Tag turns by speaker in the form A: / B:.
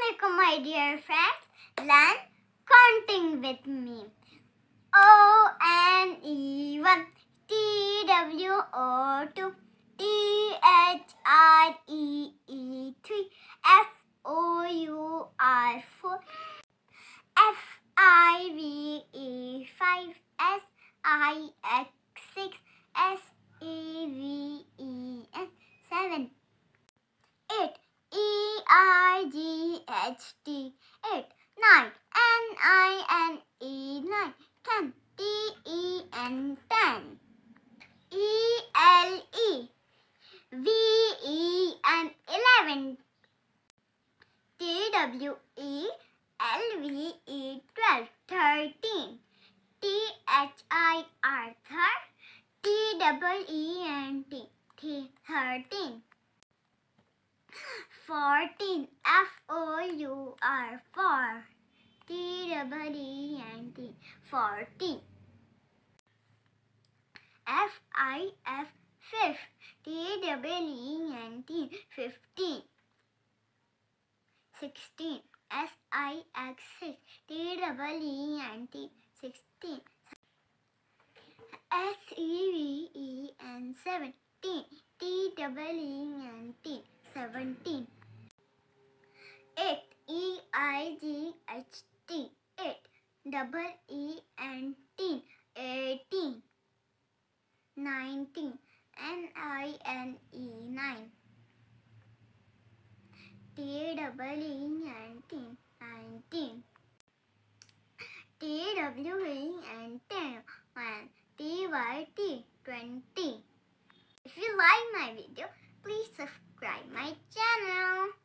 A: Assalamualaikum, my dear friends. Learn counting with me. O-N-E-1, T-W-O-2, T-H-R-E-E-3, F-O-U-R-4, F-I-V-E-5, S-I-X-6, S-E-V-E-N-7, 8, E-R-G-H-T, 8, 9, N-I-N-E, 9, 10, T-E-N, 10, E-L-E, V-E-N, 11, T-W-E-L-V-E, 12, 13, T-H-I-R, T-E-E-N-T, 13, 14, F-O-U-R, 4, T-E-E-N-T, 14, F-I-F, 5, T-E-E-N-T, 15, 16, S-I-X, 6, T-E-E-N-T, 16, S-E-V-E-N, 17, T-E-E-N-T, 17, 8, E-I-G-H-T, 8, E-E-N-T, 18, 19, N-I-N-E, 9, T-E-E-N-T, 19, T-W-E-N-T, 1, T-Y-T, 20. If you like my video, please subscribe my channel.